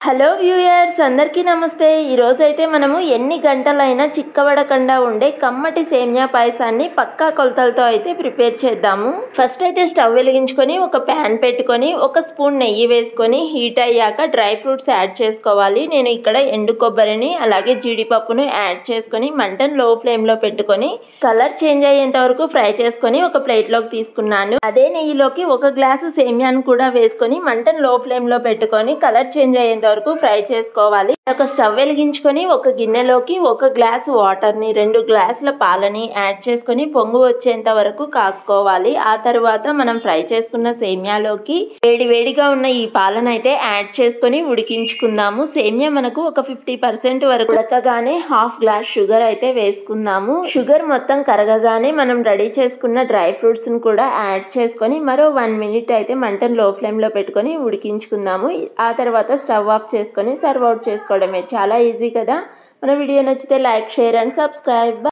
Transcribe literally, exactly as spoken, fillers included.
Hello viewers, అందరికీ నమస్తే. ఈరోజు అయితే మనము ఎన్ని గంటలైనా చిక్కబడకుండా ఉండే కమ్మటి సేమియా పాయసాన్ని పక్కా కొలతలతో అయితే ప్రిపేర్ చేద్దాము. ఫస్ట్ అయితే స్టవ్ వెలిగించుకొని ఒక ప్యాన్ పెట్టుకొని ఒక స్పూన్ నెయ్యి వేసుకొని హీట్ అయ్యాక డ్రై ఫ్రూట్స్ యాడ్ చేసుకోవాలి. నేను ఇక్కడ ఎండు కొబ్బరిని అలాగే జీడిపప్పును యాడ్ చేసుకొని మంటను లో ఫ్లేమ్లో పెట్టుకొని కలర్ చేంజ్ అయ్యేంత వరకు ఫ్రై చేసుకొని ఒక ప్లేట్లోకి తీసుకున్నాను. అదే నెయ్యిలోకి ఒక గ్లాసు సేమియాను కూడా వేసుకొని మంటను లో ఫ్లేమ్లో పెట్టుకొని కలర్ చేంజ్ అయ్యేంత వరకు ఫ్రై చేసుకోవాలి. ఒక స్టవ్ వెలిగించుకొని ఒక గిన్నెలోకి ఒక గ్లాసు వాటర్ ని రెండు గ్లాసుల పాలని యాడ్ చేసుకొని పొంగు వచ్చేంత వరకు కాసుకోవాలి. ఆ తర్వాత మనం ఫ్రై చేసుకున్న సేమియాలోకి వేడి వేడిగా ఉన్న ఈ పాలను అయితే యాడ్ చేసుకొని ఉడికించుకుందాము. సేమియా మనకు ఒక ఫిఫ్టీ పర్సెంట్ వరకు ఉడకగానే హాఫ్ గ్లాస్ షుగర్ అయితే వేసుకుందాము. షుగర్ మొత్తం కరగగానే మనం రెడీ చేసుకున్న డ్రై ఫ్రూట్స్ ని కూడా యాడ్ చేసుకొని మరో వన్ మినిట్ అయితే మంటను లో ఫ్లేమ్ లో పెట్టుకొని ఉడికించుకుందాము. ఆ తర్వాత స్టవ్ ఆఫ్ చేసుకొని సర్వ్ అవుట్ చేసుకోవడమే. చాలా ఈజీ కదా. మన వీడియో నచ్చితే లైక్, షేర్ అండ్ సబ్స్క్రైబ్.